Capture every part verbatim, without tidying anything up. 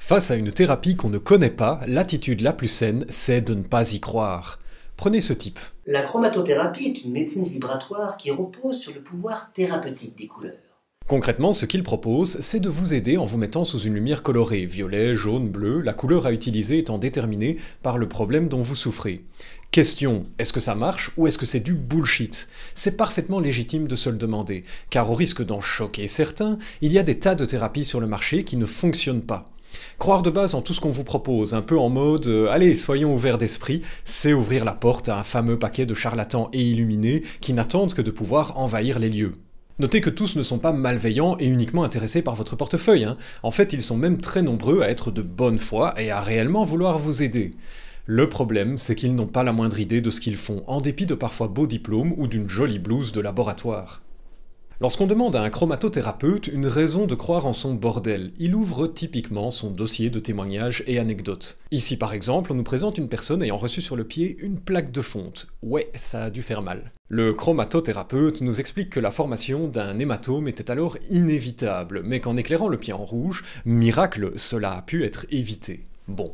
Face à une thérapie qu'on ne connaît pas, l'attitude la plus saine, c'est de ne pas y croire. Prenez ce type. La chromatothérapie est une médecine vibratoire qui repose sur le pouvoir thérapeutique des couleurs. Concrètement, ce qu'il propose, c'est de vous aider en vous mettant sous une lumière colorée, violet, jaune, bleu, la couleur à utiliser étant déterminée par le problème dont vous souffrez. Question, est-ce que ça marche ou est-ce que c'est du bullshit? C'est parfaitement légitime de se le demander, car au risque d'en choquer certains, il y a des tas de thérapies sur le marché qui ne fonctionnent pas. Croire de base en tout ce qu'on vous propose, un peu en mode euh, « allez, soyons ouverts d'esprit », c'est ouvrir la porte à un fameux paquet de charlatans et illuminés qui n'attendent que de pouvoir envahir les lieux. Notez que tous ne sont pas malveillants et uniquement intéressés par votre portefeuille, hein. En fait, ils sont même très nombreux à être de bonne foi et à réellement vouloir vous aider. Le problème, c'est qu'ils n'ont pas la moindre idée de ce qu'ils font, en dépit de parfois beaux diplômes ou d'une jolie blouse de laboratoire. Lorsqu'on demande à un chromatothérapeute une raison de croire en son bordel, il ouvre typiquement son dossier de témoignages et anecdotes. Ici par exemple, on nous présente une personne ayant reçu sur le pied une plaque de fonte. Ouais, ça a dû faire mal. Le chromatothérapeute nous explique que la formation d'un hématome était alors inévitable, mais qu'en éclairant le pied en rouge, miracle, cela a pu être évité. Bon.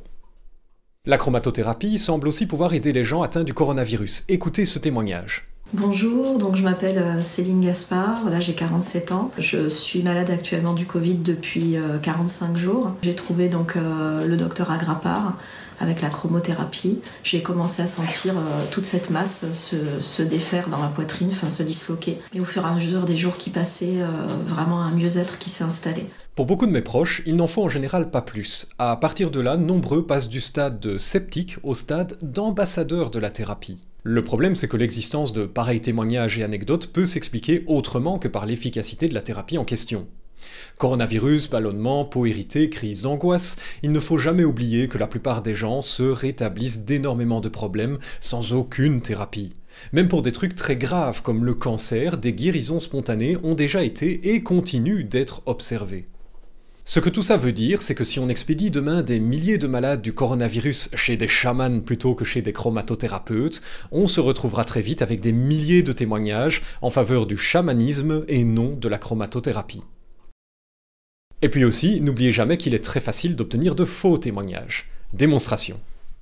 La chromatothérapie semble aussi pouvoir aider les gens atteints du coronavirus. Écoutez ce témoignage. Bonjour, donc je m'appelle Céline Gaspard, voilà, j'ai quarante-sept ans. Je suis malade actuellement du Covid depuis quarante-cinq jours. J'ai trouvé donc euh, le docteur Agrapar avec la chromothérapie. J'ai commencé à sentir euh, toute cette masse se, se défaire dans ma poitrine, enfin se disloquer. Et au fur et à mesure des jours qui passaient, euh, vraiment un mieux-être qui s'est installé. Pour beaucoup de mes proches, il n'en faut en général pas plus. À partir de là, nombreux passent du stade de sceptique au stade d'ambassadeur de la thérapie. Le problème, c'est que l'existence de pareils témoignages et anecdotes peut s'expliquer autrement que par l'efficacité de la thérapie en question. Coronavirus, ballonnement, peau irritée, crise d'angoisse, il ne faut jamais oublier que la plupart des gens se rétablissent d'énormément de problèmes sans aucune thérapie. Même pour des trucs très graves comme le cancer, des guérisons spontanées ont déjà été et continuent d'être observées. Ce que tout ça veut dire, c'est que si on expédie demain des milliers de malades du coronavirus chez des chamans plutôt que chez des chromatothérapeutes, on se retrouvera très vite avec des milliers de témoignages en faveur du chamanisme et non de la chromatothérapie. Et puis aussi, n'oubliez jamais qu'il est très facile d'obtenir de faux témoignages. Démonstration.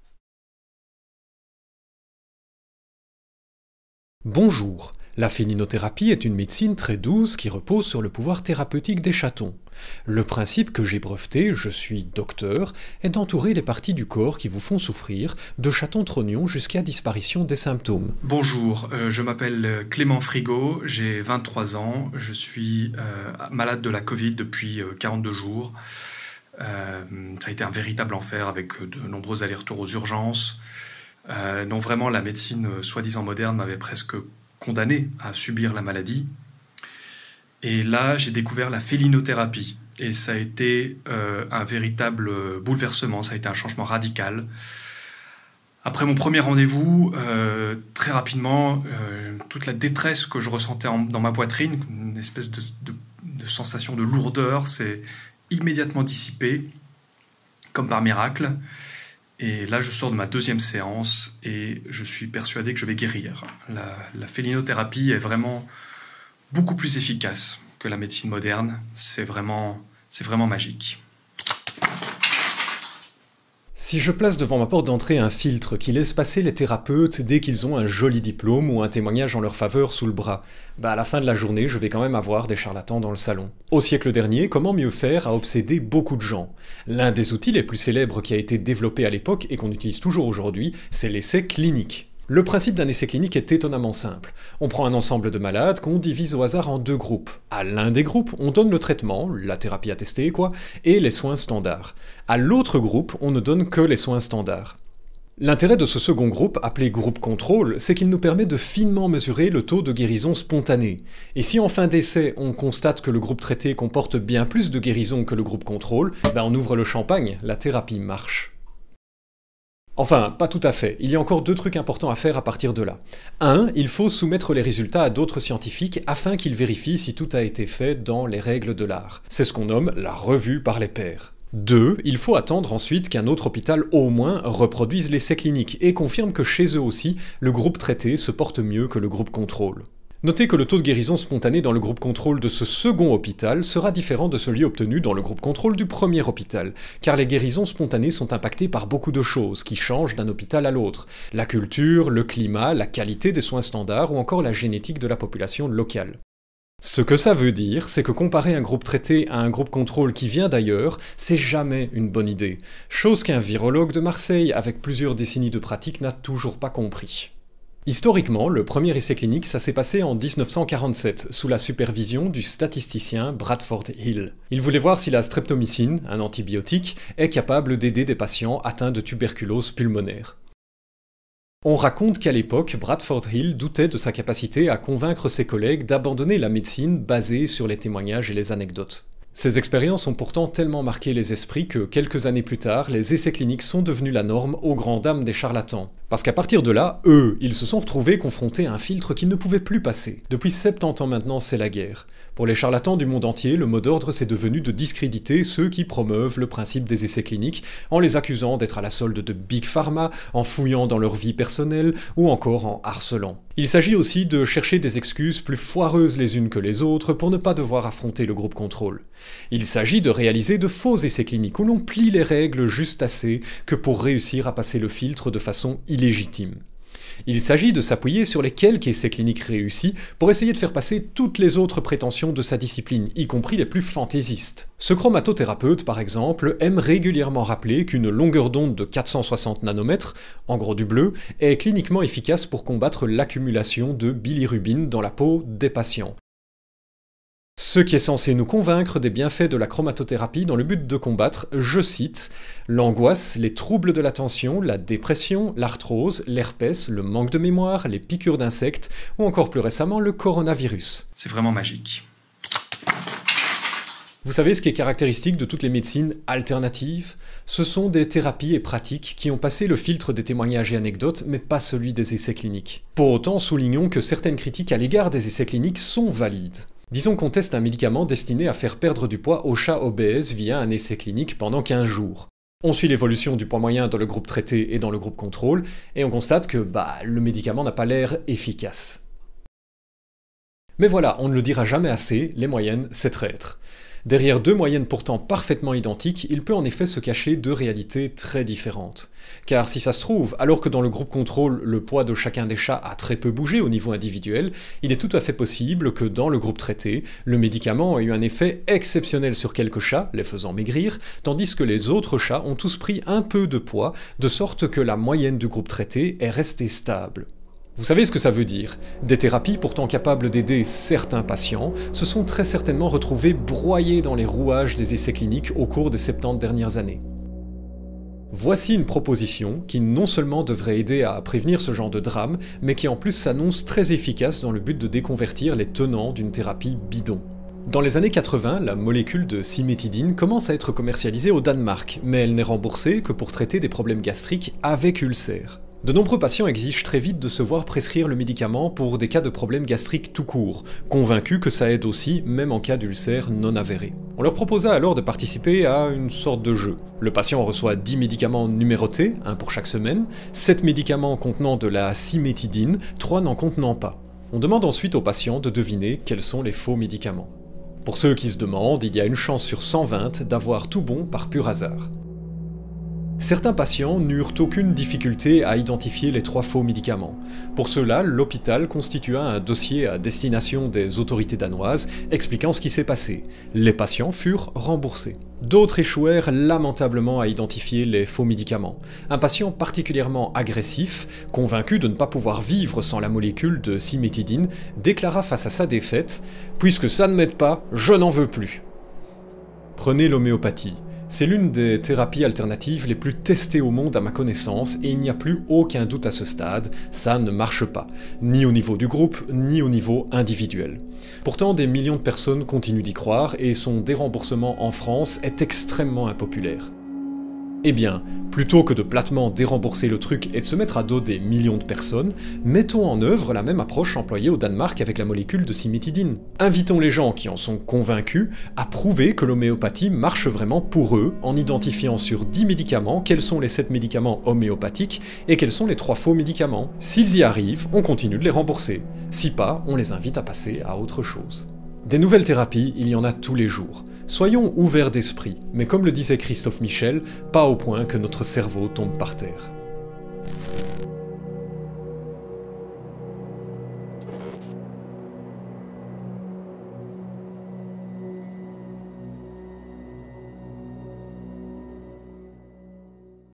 Bonjour. La félinothérapie est une médecine très douce qui repose sur le pouvoir thérapeutique des chatons. Le principe que j'ai breveté, je suis docteur, est d'entourer les parties du corps qui vous font souffrir de chatons trognons jusqu'à disparition des symptômes. Bonjour, euh, je m'appelle Clément Frigo, j'ai vingt-trois ans, je suis euh, malade de la Covid depuis euh, quarante-deux jours. Euh, ça a été un véritable enfer avec de nombreux allers-retours aux urgences. Euh, non, vraiment, la médecine euh, soi-disant moderne m'avait presque condamné à subir la maladie. Et là, j'ai découvert la félinothérapie. Et ça a été euh, un véritable bouleversement, ça a été un changement radical. Après mon premier rendez-vous, euh, très rapidement, euh, toute la détresse que je ressentais en, dans ma poitrine, une espèce de, de, de sensation de lourdeur, s'est immédiatement dissipée, comme par miracle. Et là, je sors de ma deuxième séance et je suis persuadé que je vais guérir. La, la félinothérapie est vraiment beaucoup plus efficace que la médecine moderne. C'est vraiment, c'est vraiment magique. Si je place devant ma porte d'entrée un filtre qui laisse passer les thérapeutes dès qu'ils ont un joli diplôme ou un témoignage en leur faveur sous le bras, bah à la fin de la journée, je vais quand même avoir des charlatans dans le salon. Au siècle dernier, comment mieux faire a obsédé beaucoup de gens. L'un des outils les plus célèbres qui a été développé à l'époque et qu'on utilise toujours aujourd'hui, c'est l'essai clinique. Le principe d'un essai clinique est étonnamment simple. On prend un ensemble de malades qu'on divise au hasard en deux groupes. À l'un des groupes, on donne le traitement, la thérapie attestée quoi, et les soins standards. À l'autre groupe, on ne donne que les soins standards. L'intérêt de ce second groupe, appelé groupe contrôle, c'est qu'il nous permet de finement mesurer le taux de guérison spontanée. Et si en fin d'essai, on constate que le groupe traité comporte bien plus de guérison que le groupe contrôle, ben on ouvre le champagne, la thérapie marche. Enfin, pas tout à fait. Il y a encore deux trucs importants à faire à partir de là. Un, il faut soumettre les résultats à d'autres scientifiques afin qu'ils vérifient si tout a été fait dans les règles de l'art. C'est ce qu'on nomme la revue par les pairs. Deux, il faut attendre ensuite qu'un autre hôpital au moins reproduise l'essai clinique et confirme que chez eux aussi, le groupe traité se porte mieux que le groupe contrôle. Notez que le taux de guérison spontanée dans le groupe contrôle de ce second hôpital sera différent de celui obtenu dans le groupe contrôle du premier hôpital, car les guérisons spontanées sont impactées par beaucoup de choses qui changent d'un hôpital à l'autre. La culture, le climat, la qualité des soins standards ou encore la génétique de la population locale. Ce que ça veut dire, c'est que comparer un groupe traité à un groupe contrôle qui vient d'ailleurs, c'est jamais une bonne idée. Chose qu'un virologue de Marseille, avec plusieurs décennies de pratique, n'a toujours pas compris. Historiquement, le premier essai clinique, ça s'est passé en mille neuf cent quarante-sept, sous la supervision du statisticien Bradford Hill. Il voulait voir si la streptomycine, un antibiotique, est capable d'aider des patients atteints de tuberculose pulmonaire. On raconte qu'à l'époque, Bradford Hill doutait de sa capacité à convaincre ses collègues d'abandonner la médecine basée sur les témoignages et les anecdotes. Ces expériences ont pourtant tellement marqué les esprits que, quelques années plus tard, les essais cliniques sont devenus la norme aux grandes dames des charlatans. Parce qu'à partir de là, eux, ils se sont retrouvés confrontés à un filtre qu'ils ne pouvaient plus passer. Depuis soixante-dix ans maintenant, c'est la guerre. Pour les charlatans du monde entier, le mot d'ordre c'est devenu de discréditer ceux qui promeuvent le principe des essais cliniques, en les accusant d'être à la solde de Big Pharma, en fouillant dans leur vie personnelle, ou encore en harcelant. Il s'agit aussi de chercher des excuses plus foireuses les unes que les autres pour ne pas devoir affronter le groupe contrôle. Il s'agit de réaliser de faux essais cliniques où l'on plie les règles juste assez que pour réussir à passer le filtre de façon illégitime. Il s'agit de s'appuyer sur les quelques essais cliniques réussis pour essayer de faire passer toutes les autres prétentions de sa discipline, y compris les plus fantaisistes. Ce chromatothérapeute, par exemple, aime régulièrement rappeler qu'une longueur d'onde de quatre cent soixante nanomètres, en gros du bleu, est cliniquement efficace pour combattre l'accumulation de bilirubine dans la peau des patients. Ce qui est censé nous convaincre des bienfaits de la chromatothérapie dans le but de combattre, je cite, l'angoisse, les troubles de l'attention, la dépression, l'arthrose, l'herpès, le manque de mémoire, les piqûres d'insectes ou encore plus récemment le coronavirus. C'est vraiment magique. Vous savez ce qui est caractéristique de toutes les médecines alternatives? Ce sont des thérapies et pratiques qui ont passé le filtre des témoignages et anecdotes, mais pas celui des essais cliniques. Pour autant, soulignons que certaines critiques à l'égard des essais cliniques sont valides. Disons qu'on teste un médicament destiné à faire perdre du poids aux chats obèses via un essai clinique pendant quinze jours. On suit l'évolution du poids moyen dans le groupe traité et dans le groupe contrôle, et on constate que bah, le médicament n'a pas l'air efficace. Mais voilà, on ne le dira jamais assez, les moyennes, c'est traître. Derrière deux moyennes pourtant parfaitement identiques, il peut en effet se cacher deux réalités très différentes. Car si ça se trouve, alors que dans le groupe contrôle, le poids de chacun des chats a très peu bougé au niveau individuel, il est tout à fait possible que dans le groupe traité, le médicament ait eu un effet exceptionnel sur quelques chats, les faisant maigrir, tandis que les autres chats ont tous pris un peu de poids, de sorte que la moyenne du groupe traité est restée stable. Vous savez ce que ça veut dire? Des thérapies pourtant capables d'aider certains patients se sont très certainement retrouvées broyées dans les rouages des essais cliniques au cours des soixante-dix dernières années. Voici une proposition qui non seulement devrait aider à prévenir ce genre de drame, mais qui en plus s'annonce très efficace dans le but de déconvertir les tenants d'une thérapie bidon. Dans les années quatre-vingts, la molécule de cimétidine commence à être commercialisée au Danemark, mais elle n'est remboursée que pour traiter des problèmes gastriques avec ulcères. De nombreux patients exigent très vite de se voir prescrire le médicament pour des cas de problèmes gastriques tout court, convaincus que ça aide aussi, même en cas d'ulcères non avérés. On leur proposa alors de participer à une sorte de jeu. Le patient reçoit dix médicaments numérotés, un pour chaque semaine, sept médicaments contenant de la cimétidine, trois n'en contenant pas. On demande ensuite au patient de deviner quels sont les faux médicaments. Pour ceux qui se demandent, il y a une chance sur cent vingt d'avoir tout bon par pur hasard. Certains patients n'eurent aucune difficulté à identifier les trois faux médicaments. Pour cela, l'hôpital constitua un dossier à destination des autorités danoises expliquant ce qui s'est passé. Les patients furent remboursés. D'autres échouèrent lamentablement à identifier les faux médicaments. Un patient particulièrement agressif, convaincu de ne pas pouvoir vivre sans la molécule de cimétidine, déclara face à sa défaite « Puisque ça ne m'aide pas, je n'en veux plus ». Prenez l'homéopathie. C'est l'une des thérapies alternatives les plus testées au monde à ma connaissance et il n'y a plus aucun doute à ce stade, ça ne marche pas, ni au niveau du groupe, ni au niveau individuel. Pourtant, des millions de personnes continuent d'y croire et son déremboursement en France est extrêmement impopulaire. Eh bien, plutôt que de platement dérembourser le truc et de se mettre à dos des millions de personnes, mettons en œuvre la même approche employée au Danemark avec la molécule de cimétidine. Invitons les gens qui en sont convaincus à prouver que l'homéopathie marche vraiment pour eux, en identifiant sur dix médicaments quels sont les sept médicaments homéopathiques et quels sont les trois faux médicaments. S'ils y arrivent, on continue de les rembourser. Si pas, on les invite à passer à autre chose. Des nouvelles thérapies, il y en a tous les jours. Soyons ouverts d'esprit, mais comme le disait Christophe Michel, pas au point que notre cerveau tombe par terre.